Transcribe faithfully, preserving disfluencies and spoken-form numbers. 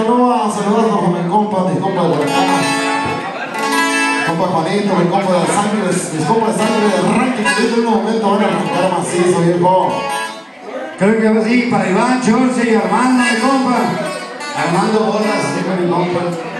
Sinaloa, saludos a mi compa, mi compa de Guadalajara, compa Juanito, mi compa de sangre, mis compas de sangre de arranque, que en un momento van a arrancar macizo, viejo. Creo que va así para Iván, Chorce y Armando, mi compa. Armando Bolas, dijo mi compa.